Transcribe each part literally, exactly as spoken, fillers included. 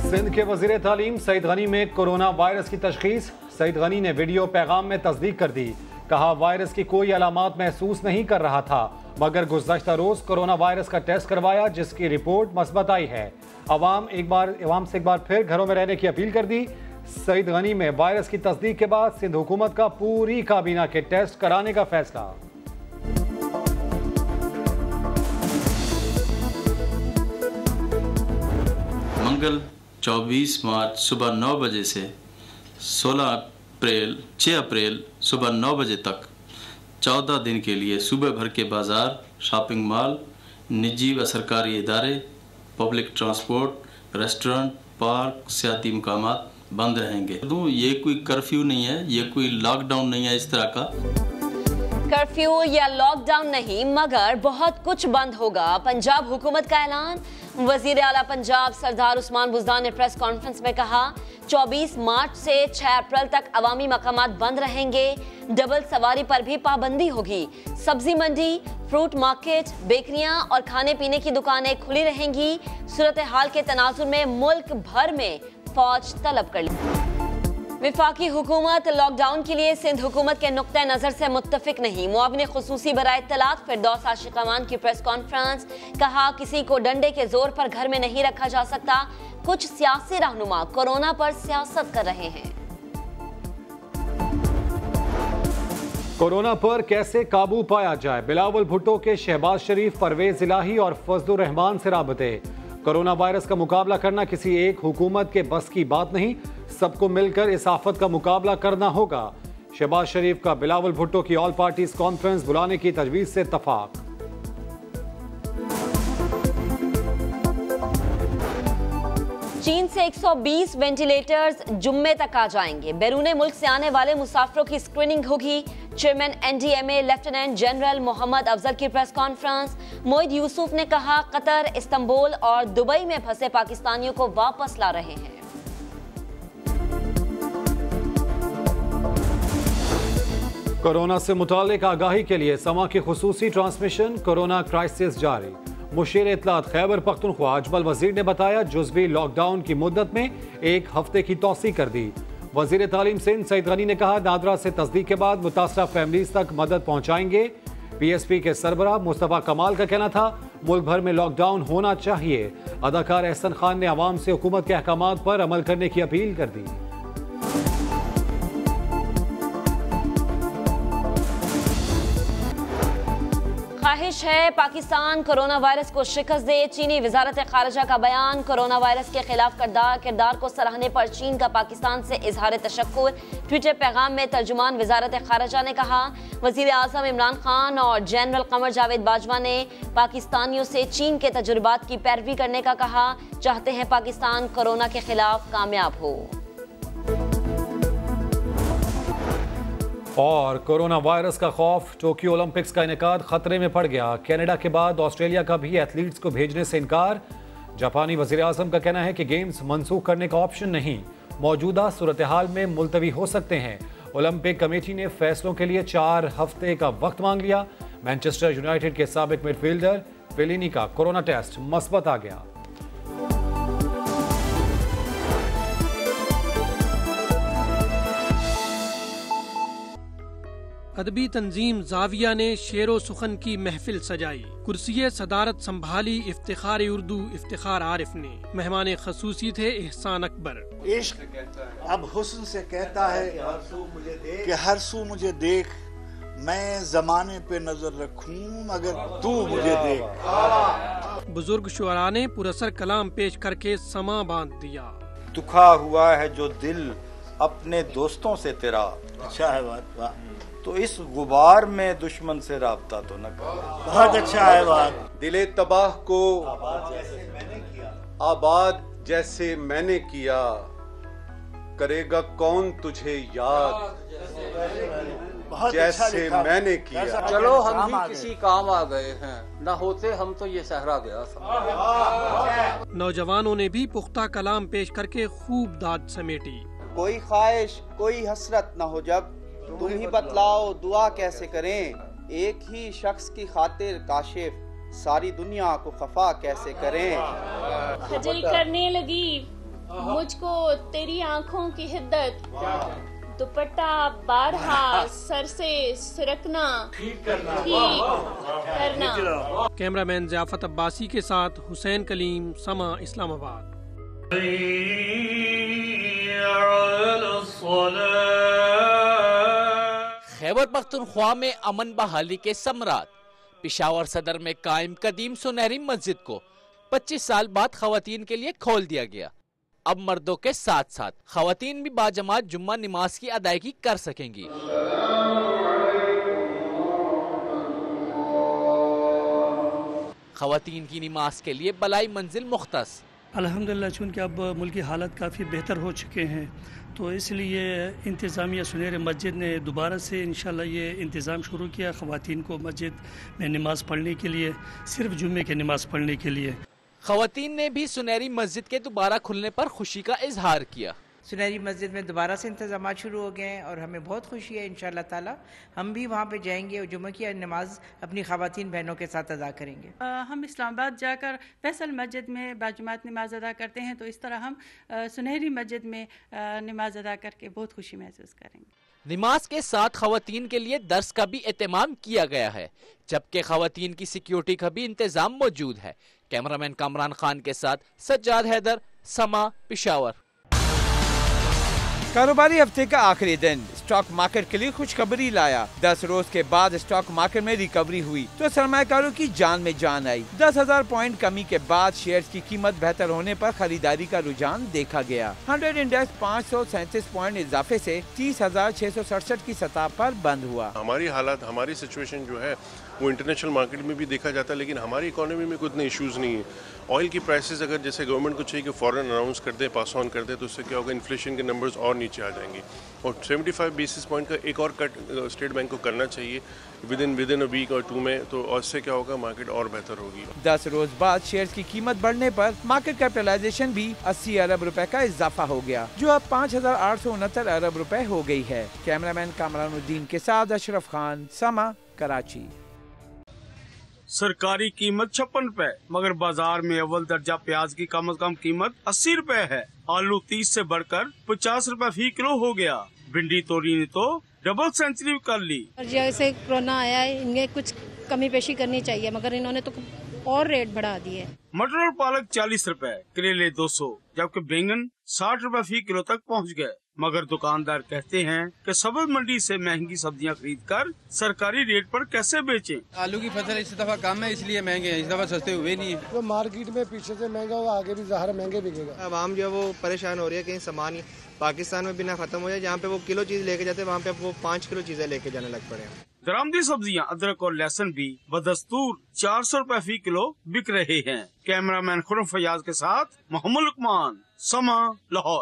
सिंध के वजीर तालीम सईद गनी में कोरोना वायरस की तशखीस। सईद गनी ने वीडियो पैगाम में तस्दीक कर दी। कहा वायरस की कोई अलामात महसूस नहीं कर रहा था, मगर गुज़श्ता रोज़ कोरोना वायरस का टेस्ट करवाया जिसकी रिपोर्ट मस्बत आई है। अवाम एक बार अवाम से एक बार फिर घरों में रहने की अपील कर दी। सईद गनी में वायरस की तस्दीक के बाद सिंध हुकूमत का पूरी काबीना के टेस्ट कराने का फैसला। मंगल चौबीस मार्च सुबह नौ बजे से सोलह अप्रैल छः अप्रैल सुबह नौ बजे तक चौदह दिन के लिए सूबे भर के बाज़ार, शॉपिंग मॉल, निजी व सरकारी इदारे, पब्लिक ट्रांसपोर्ट, रेस्टोरेंट, पार्क, सियाती मकामात बंद रहेंगे। ये कोई कर्फ्यू नहीं है, ये कोई लॉकडाउन नहीं है इस तरह का। कर्फ्यू या लॉकडाउन नहीं, मगर बहुत कुछ बंद होगा। पंजाब हुकूमत का ऐलान। वजीर आला पंजाब सरदार उस्मान बुज़दान ने प्रेस कॉन्फ्रेंस में कहा चौबीस मार्च से छह अप्रैल तक अवामी मकामात बंद रहेंगे। डबल सवारी पर भी पाबंदी होगी। सब्जी मंडी, फ्रूट मार्केट, बेकरियां और खाने पीने की दुकानें खुली रहेंगी। सूरत हाल के तनाजुर में मुल्क भर में फौज तलब कर ली। विफाकी हुकूमत लॉकडाउन के लिए सिंध हुकूमत के नुक्ते नज़र से मुत्तफिक नहीं। मुआविन खुसूसी बराए इत्तलात फिरदौस आशिक अमान की प्रेस कॉन्फ्रेंस। कहा किसी को डंडे के जोर पर घर में नहीं रखा जा सकता। कुछ सियासी रहनुमा कोरोना पर सियासत कर रहे हैं। कोरोना पर कैसे काबू पाया जाए, बिलावल भुट्टो के शहबाज शरीफ, परवेज इलाही और फजलुर रहमान से राबते। कोरोना वायरस का मुकाबला करना किसी एक हुकूमत के बस की बात नहीं, सबको मिलकर इस आफत का मुकाबला करना होगा। शहबाज शरीफ का बिलावल भुट्टो की ऑल पार्टीज कॉन्फ्रेंस बुलाने की तजवीज से इत्तफाक। चीन से एक सौ बीस वेंटिलेटर्स जुम्मे तक आ जाएंगे। बैरून मुल्क से आने वाले मुसाफिरों की स्क्रीनिंग होगी। Chairman NDMA lieutenant general Mohammad Afzal की प्रेस कॉन्फ्रेंस। मोइद यूसुफ ने कहा कतर, इस्तांबुल और दुबई में फंसे पाकिस्तानियों को वापस ला रहे हैं। कोरोना से मुतालिक आगाही के लिए समा की खुसूसी ट्रांसमिशन। कोरोना क्राइसिस जारी। मुशीर इत्तलात खैबर पख्तूनख्वा अजमल वजीर ने बताया जुज़वी लॉकडाउन की मुद्दत में एक हफ्ते की तौसी कर दी। वजीर तालीम सिंध सईद गनी ने कहा नादरा से तस्दीक के बाद मुतासरा फैमिलीज तक मदद पहुंचाएंगे। पीएसपी के सरबराह मुस्तफा कमाल का कहना था मुल्क भर में लॉकडाउन होना चाहिए। अदाकार एहसन खान ने अवाम से हुकूमत के अहकामात पर अमल करने की अपील कर दी। ख्वाहिश है पाकिस्तान कोरोना वायरस को शिकस्त दे। चीनी वजारत खारजा का बयान। कोरोना वायरस के खिलाफ किरदार किरदार को सराहने पर चीन का पाकिस्तान से इजहार तशक्कुर। ट्विटर पैगाम में तर्जुमान वजारत खारजा ने कहा वजीर आजम इमरान खान और जनरल कमर जावेद बाजवा ने पाकिस्तानियों से चीन के तजुर्बात की पैरवी करने का कहा। चाहते हैं पाकिस्तान कोरोना के खिलाफ कामयाब हो। और कोरोना वायरस का खौफ, टोक्यो ओलंपिक्स का इनेकाद खतरे में पड़ गया। कनाडा के बाद ऑस्ट्रेलिया का भी एथलीट्स को भेजने से इनकार। जापानी वजीर आज़म का कहना है कि गेम्स मनसूख करने का ऑप्शन नहीं, मौजूदा सूरत हाल में मुलतवी हो सकते हैं। ओलंपिक कमेटी ने फैसलों के लिए चार हफ्ते का वक्त मांग लिया। मैनचेस्टर यूनाइटेड के साबिक मिडफील्डर फेलिनी का कोरोना टेस्ट मस्बत आ गया। अदबी तंजीम जाविया ने शेरो सुखन की महफिल सजाई। कुर्सिये सदारत संभाली इफ्तिखार उर्दू इफ्तिखार आरिफ ने। मेहमान खसूसी थे एहसान अकबर। इश्क अब हुस्न से कहता है कि हर सू मुझे देख, मैं जमाने पे नजर रखूं मगर तू मुझे देख। बुजुर्ग शुअरा ने पुरअसर कलाम पेश करके समा बांध दिया। दुखा हुआ है जो दिल अपने दोस्तों से तेरा, अच्छा है बात, वाह। तो इस गुबार में दुश्मन से राब्ता तो न कर। बहुत अच्छा है बात। दिले तबाह को आबाद जैसे मैंने किया, आबाद जैसे मैंने किया, करेगा कौन तुझे याद बहुत जैसे अच्छा लिखा। मैंने किया। चलो हम ही किसी काम आ गए हैं, ना होते हम तो ये सहरा गया था। नौजवानों ने भी पुख्ता कलाम पेश करके खूब दाद समेटी। कोई ख्वाहिश कोई हसरत न हो जब, तुम ही बतलाओ दुआ कैसे करें। एक ही शख्स की खातिर काशिफ सारी दुनिया को खफा कैसे करें। खजल करने लगी मुझ को तेरी आंखों की हिद्दत, दुपट्टा बारहा सर से सिरकना, ठीक करना, करना। कैमरामैन ज़ियाफत अब्बासी के साथ हुसैन कलीम, समा, इस्लामाबाद। खैबर पख्तूनख्वा में अमन बहाली के समरात। पिशावर सदर में कायम कदीम सुनहरी मस्जिद को पच्चीस साल बाद खवातीन के लिए खोल दिया गया। अब मर्दों के साथ साथ खवातीन भी बाजमात जुम्मा नमाज की अदायगी कर सकेंगी। खवातीन की नमाज के लिए बलाई मंजिल मुख्तस। अल्हम्दुलिल्लाह चूँकि अब मुल्क की हालत काफ़ी बेहतर हो चुके हैं तो इसलिए इंतज़ामिया सुनहरे मस्जिद ने दोबारा से इंशाल्लाह ये इंतज़ाम शुरू किया ख़वातीन को मस्जिद में नमाज़ पढ़ने के लिए, सिर्फ जुम्मे की नमाज़ पढ़ने के लिए। ख़वातीन ने भी सुनहरी मस्जिद के दोबारा खुलने पर खुशी का इजहार किया। सुनहरी मस्जिद में दोबारा से इंतजाम शुरू हो गए हैं और हमें बहुत खुशी है। इंशाअल्लाह ताला हम भी वहाँ पे जाएंगे और जुम्मे की नमाज अपनी ख़वातीन बहनों के साथ अदा करेंगे। आ, हम इस्लामाबाद जाकर फैसल मस्जिद में बाजुमात नमाज अदा करते हैं, तो इस तरह हम आ, सुनहरी मस्जिद में नमाज अदा करके बहुत खुशी महसूस करेंगे। नमाज के साथ खवातीन के लिए दर्स का भी एहतमाम किया गया है, जबकि खवातीन की सिक्योरिटी का भी इंतजाम मौजूद है। कैमरामैन कामरान खान के साथ सज्जाद हैदर, समा, पिशावर। कारोबारी हफ्ते का आखिरी दिन स्टॉक मार्केट के लिए खुशखबरी लाया। दस रोज के बाद स्टॉक मार्केट में रिकवरी हुई तो सरमायाकारों की जान में जान आई। दस हजार पॉइंट कमी के बाद शेयर्स की कीमत बेहतर होने पर खरीदारी का रुझान देखा गया। हंड्रेड इंडेक्स पाँच सौ सैंतीस पॉइंट इजाफे से तीस हजार छह सौ सड़सठ की सतह पर बंद हुआ। हमारी हालात, हमारी सिचुएशन जो है वो इंटरनेशनल मार्केट में भी देखा जाता है, लेकिन हमारी इकोनॉमी में कोई इतने इश्यूज नहीं है। ऑयल की प्राइसेस अगर जैसे गवर्नमेंट को चाहिए कि फॉरन अनाउंस कर दे, पास ऑन कर दे, तो उससे क्या होगा, इन्फ्लेशन के नंबर्स और नीचे आ जाएंगे। और पचहत्तर बेसिस पॉइंट का एक और कट स्टेट बैंक को करना चाहिए within within a week और टू में, तो उससे क्या होगा, मार्केट और बेहतर होगी। दस रोज बाद शेयर्स की कीमत बढ़ने पर मार्केट कैपिटलाइजेशन भी अस्सी अरब रुपए का इजाफा हो गया, जो अब पाँच हजार आठ सौ उनहत्तर अरब रुपए हो गई है। कैमरामैन कामरानुद्दीन के साथ अशरफ खान, समा, कराची। सरकारी कीमत छप्पन रुपए, मगर बाजार में अव्वल दर्जा प्याज की कम से कम कीमत अस्सी रुपए है। आलू तीस से बढ़कर पचास रुपए फी किलो हो गया। भिंडी तोरी ने तो डबल सेंचुरी कर ली। और जैसे कोरोना आया है, इन्हें कुछ कमी पेशी करनी चाहिए, मगर इन्होंने तो और रेट बढ़ा दिए। मटर और पालक चालीस रुपए, करेले दो सौ, जबकि बैंगन साठ रुपए फी किलो तक पहुंच गए। मगर दुकानदार कहते हैं कि सब्ज मंडी से महंगी सब्जियां खरीदकर सरकारी रेट पर कैसे बेचें? आलू की फसल इस दफा कम है, इसलिए महंगे हैं, इस दफा सस्ते हुए नहीं है। तो मार्केट में पीछे से महंगा हुआ, आगे भी ज़ाहिर महंगे बिकेगा। आवाम जो है वो परेशान हो रही है, कहीं सामान पाकिस्तान में भी ना खत्म हो जाए, जहाँ पे वो किलो चीज लेके जाते हैं वहाँ पे वो पाँच किलो चीजें लेके जाने लग पड़े हैं। दरामदी सब्जियां, अदरक और लहसुन भी बदस्तूर चार सौ रूपए फी किलो बिक रहे हैं। कैमरामैन खुरम फयाज के साथ मोहम्मद लुकमान, समा, लाहौर।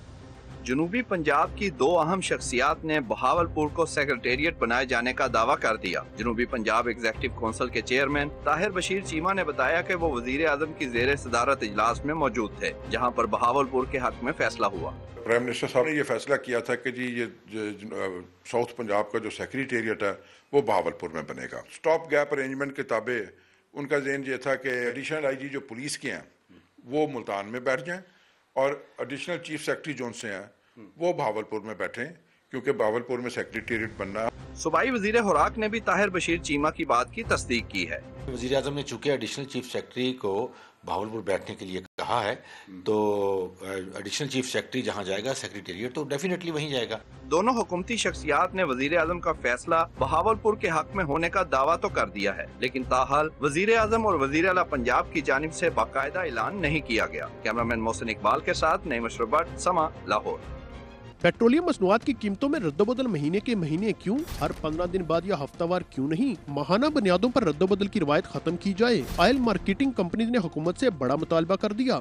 जनूबी पंजाब की दो अहम शख्सियात ने बहावलपुर को सेक्रेटेरिएट बनाए जाने का दावा कर दिया। जनूबी पंजाब एग्जीक्यूटिव काउंसिल के चेयरमैन ताहिर बशीर चीमा ने बताया कि वो वजीर आजम की जेर सदारत इजलास में मौजूद थे, जहां पर बहावलपुर के हक में फैसला हुआ। प्राइम मिनिस्टर साहब ने ये फैसला किया था कि जी ये साउथ पंजाब का जो सेक्रेटेरिएट है वो बहावलपुर में बनेगा। स्टॉप गैप अरेंजमेंट के ताबे उनका ज़हन ये था कि एडिशनल आई जी जो पुलिस के हैं वो मुल्तान में बैठ जाएं और एडिशनल चीफ सेक्रेटरी जोन से हैं वो बहावलपुर में बैठे, क्योंकि बहावलपुर में सेक्रेटेरिएट बनना। सूबाई वजीर खुराक ने भी ताहिर बशीर चीमा की बात की तस्दीक की है। वजीर आजम ने चूंकि एडिशनल चीफ सेक्रेटरी को बहावलपुर बैठने के लिए कहा है, तो एडिशनल चीफ सेक्रेटरी जहां जाएगा सेक्रेटेरिएट तो डेफिनेटली वहीं जाएगा। दोनों हुकूमती शख्सियात ने वजीर आजम का फैसला बहावलपुर के हक में होने का दावा तो कर दिया है, लेकिन ताहाल वजीर आजम और वजीर आला पंजाब की जानिब से बाकायदा ऐलान नहीं किया गया। कैमरामैन मोहसिन इकबाल के साथ नईम अशरफ भट्ट, समा, लाहौर। पेट्रोलियम मसनूआत की कीमतों में रद्दोबदल महीने के महीने क्यों, हर पंद्रह दिन बाद या हफ्तावार क्यों नहीं? माहाना बुनियादों पर रद्दोबदल की रवायत खत्म की जाए। ऑयल मार्केटिंग कंपनी ने हुकूमत से बड़ा मुतालबा कर दिया।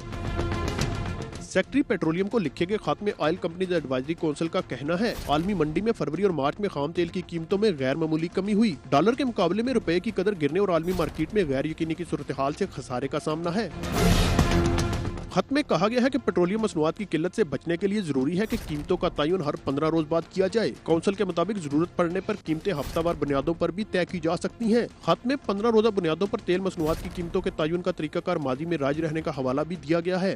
सेक्रेटरी पेट्रोलियम को लिखे गए खत में ऑयल कंपनीज एडवाइजरी काउंसिल का कहना है, आलमी मंडी में फरवरी और मार्च में खाम तेल की कीमतों में गैर मामूली कमी हुई। डॉलर के मुकाबले में रुपए की कदर गिरने और आलमी मार्केट में गैर यकीनी की सूरत हाल से खसारे का सामना है। खत में कहा गया है कि पेट्रोलियम मसनूआत की किल्लत से बचने के लिए जरूरी है कि कीमतों का तयन हर पंद्रह रोज बाद किया जाए। काउंसिल के मुताबिक जरूरत पड़ने पर कीमतें हफ्तावार बुनियादों पर भी तय की जा सकती हैं। खत में पंद्रह रोजा बुनियादों पर तेल मसनूआत की कीमतों के तयन का तरीकाकार माजी में राज रहने का हवाला भी दिया गया है।